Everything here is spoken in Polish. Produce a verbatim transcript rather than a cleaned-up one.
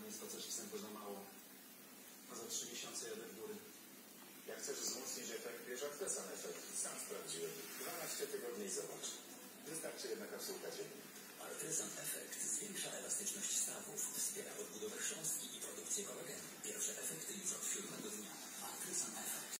mnie spacer wstępu za mało. A za trzy miesiące jadę w góry. Jak chcesz wzmocnić efekt, bierz Actesa na efekt. Sam sprawdziłem. dwanaście tygodni i zobacz.